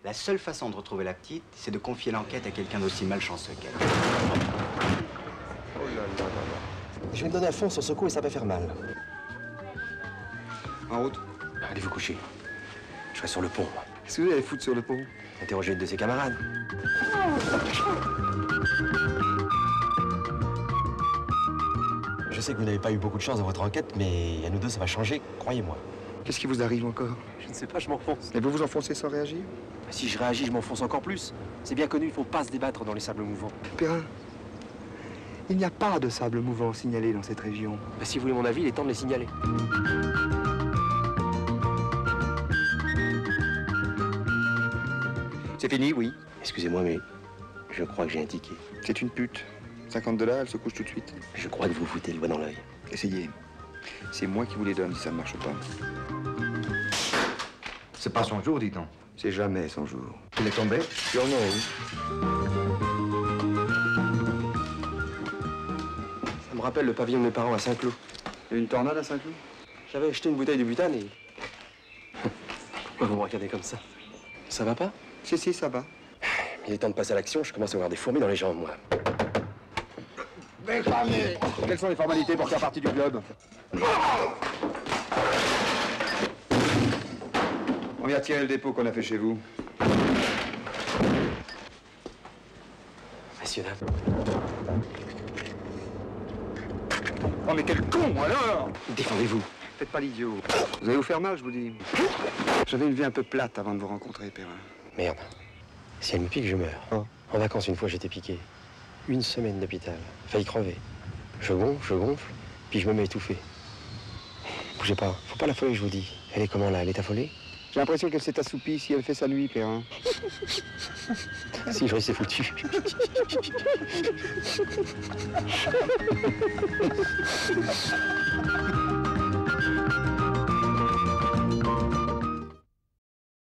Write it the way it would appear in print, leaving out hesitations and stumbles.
La seule façon de retrouver la petite, c'est de confier l'enquête à quelqu'un d'aussi malchanceux qu'elle. Oh là là là là. Je vais me donner à fond sur ce coup et ça va faire mal. En route. Allez vous coucher. Je serai sur le pont. Qu'est-ce que vous allez foutre sur le pont? Interroger une de ses camarades. Je sais que vous n'avez pas eu beaucoup de chance dans votre enquête, mais à nous deux, ça va changer, croyez-moi. Qu'est-ce qui vous arrive encore? Je ne sais pas, je m'enfonce. Et vous vous enfoncez sans réagir? Si je réagis, je m'enfonce encore plus. C'est bien connu, il ne faut pas se débattre dans les sables mouvants. Perrin, il n'y a pas de sable mouvant signalé dans cette région. Si vous voulez mon avis, il est temps de les signaler. C'est fini, oui. Excusez-moi, mais je crois que j'ai un ticket. C'est une pute. 50 $, elle se couche tout de suite. Je crois que vous foutez le doigt dans l'œil. Essayez. C'est moi qui vous les donne si ça ne marche pas. C'est pas son jour, dit-on. C'est jamais son jour. Il est tombé? Sûrement, oui. Ça me rappelle le pavillon de mes parents à Saint-Cloud. Il y a une tornade à Saint-Cloud? J'avais acheté une bouteille de butane et... Pourquoi vous me regardez comme ça? Ça va pas? Si, ça va. Il est temps de passer à l'action, je commence à avoir des fourmis dans les jambes, moi. Quelles sont les formalités pour faire partie du club? On vient tirer le dépôt qu'on a fait chez vous. Messieurs, dames. Oh mais quel con alors! Défendez-vous. Faites pas l'idiot. Vous allez vous faire mal, je vous dis. J'avais une vie un peu plate avant de vous rencontrer, Perrin. Merde. Si elle me pique, je meurs. Oh. En vacances, une fois, j'étais piqué. 1 semaine d'hôpital. Failli crever. Je gonfle, puis je me mets étouffé. Bougez pas. Faut pas l'affoler, je vous dis. Elle est comment, là? Elle est affolée? J'ai l'impression qu'elle s'est assoupie si elle fait sa nuit, Perrin. Si, c'est foutu.